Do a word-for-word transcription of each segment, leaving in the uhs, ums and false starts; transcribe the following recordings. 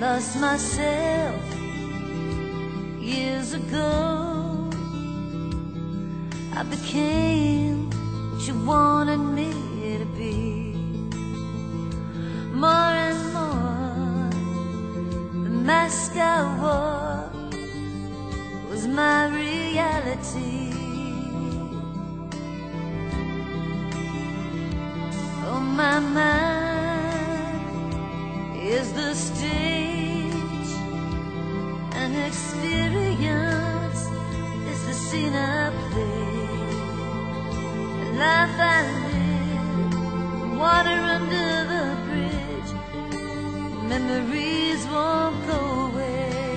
lost myself years ago. I became what you wanted me to be. More and more, the mask I wore was my reality. Oh, my mind is the stage, and experience is the scene I play. The life I live, water under the bridge, memories won't go away.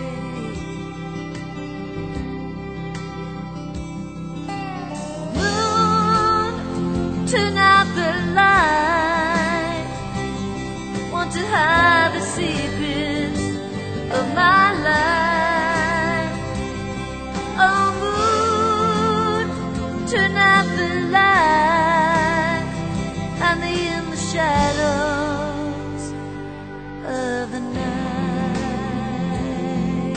Moon, turn out the light, want to hide the secrets of my life. Oh, moon, turn out the light, and me in the shadows of the night.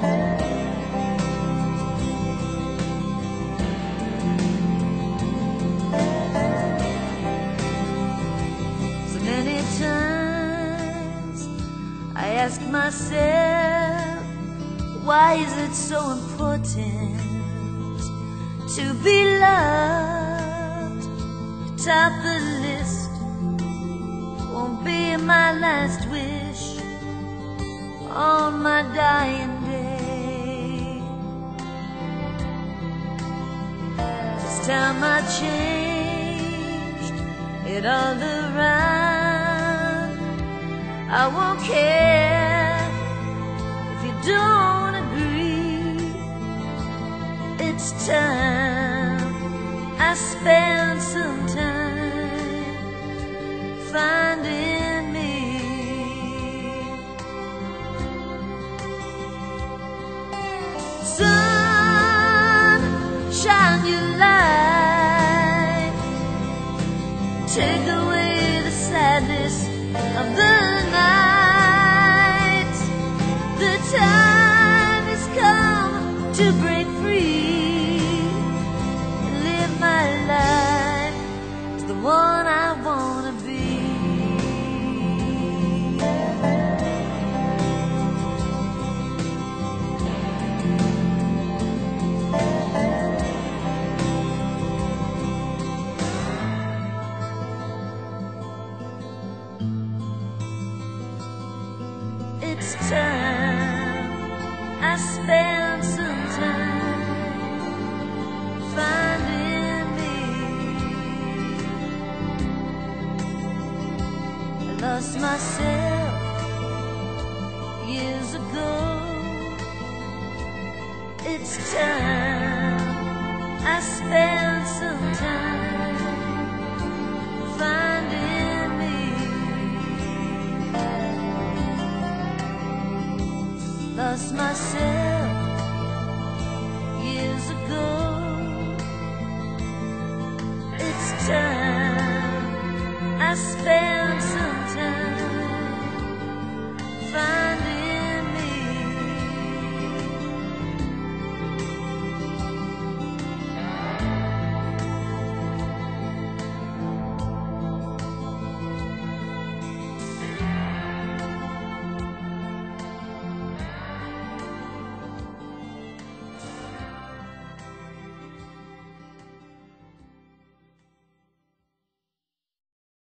So many times I ask myself, why is it so important to be loved? To top the list won't be my last wish on my dying day. This time I changed it all around. I won't care if you don't agree. It's time I spend some time finding me. Sun, shine your light, take away the sadness of the night. The time has come to break free and live my life to the one I wanna be. It's time I spend some time finding me. I lost myself years ago. It's time I spend some time finding me. Lost myself years ago. It's time I spend